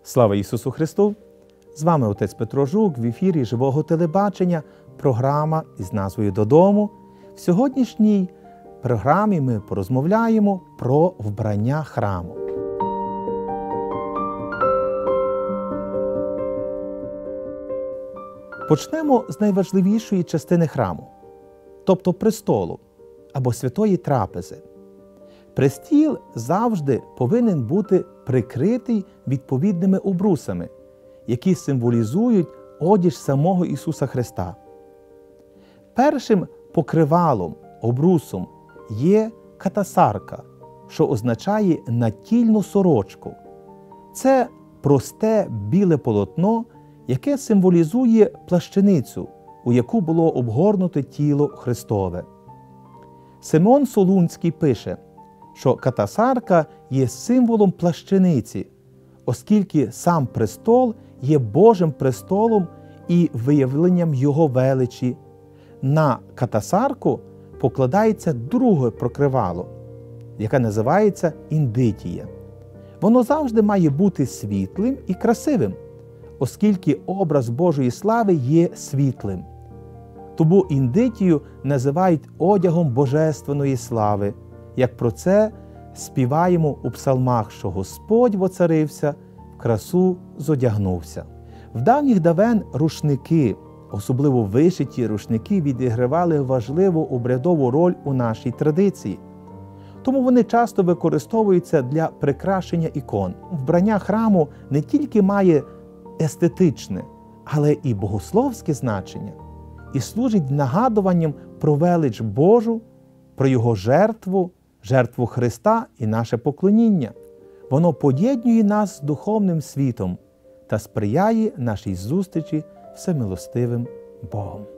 Слава Ісусу Христу! З вами отець Петро Жук в ефірі Живого телебачення, програма із назвою «Додому». В сьогоднішній програмі ми порозмовляємо про вбрання храму. Почнемо з найважливішої частини храму, тобто престолу або святої трапези. Престіл завжди повинен бути прикритий відповідними обрусами, які символізують одяг самого Ісуса Христа. Першим покривалом, обрусом є катасарка, що означає натільну сорочку. Це просте біле полотно, яке символізує плащаницю, у яку було обгорнуте тіло Христове. Симеон Солунський пише, що катасарка є символом плащаниці, оскільки сам престол є Божим престолом і виявленням Його величі. На катасарку покладається друге покривало, яке називається індитія. Воно завжди має бути світлим і красивим, оскільки образ Божої слави є світлим. Тому індитію називають одягом божественної слави, як про це співаємо у псалмах, що Господь воцарився, в красу зодягнувся. В давніх давен рушники, особливо вишиті рушники, відігравали важливу обрядову роль у нашій традиції. Тому вони часто використовуються для прикрашення ікон. Вбрання храму не тільки має естетичне, але і богословське значення, і служить нагадуванням про велич Божу, про Його жертву Христа і наше поклоніння. Воно поєднує нас з духовним світом та сприяє нашій зустрічі з всемилостивим Богом.